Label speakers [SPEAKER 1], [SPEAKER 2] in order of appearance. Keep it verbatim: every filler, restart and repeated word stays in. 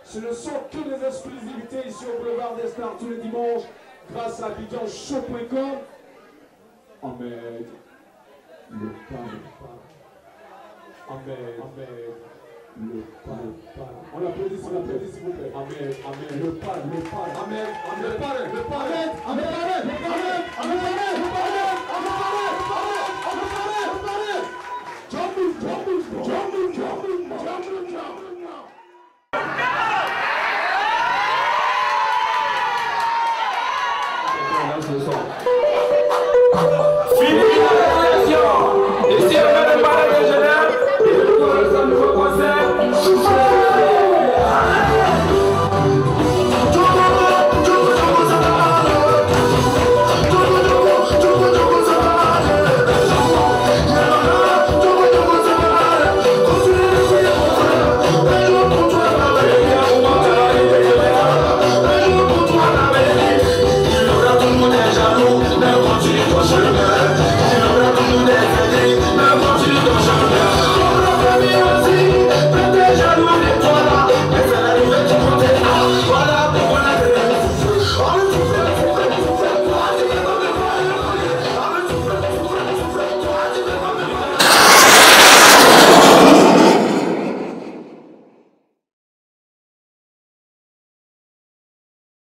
[SPEAKER 1] Ce ne sont que des exclusivités ici au Boulevard des Stars tous les dimanches grâce à abidjan show point com. Ahmed, le pas, Ahmed, Ahmed, le pas, on applaudit, on applaudit s'il vous plaît. Ahmed, Ahmed, le pas, le pas, Ahmed, Ahmed, le pas, le pas, Ahmed, Ahmed, Ahmed, Ahmed, Ahmed, Ahmed, Jumping, jumping, jumping, jumping, jumping, jumping now. That's the song.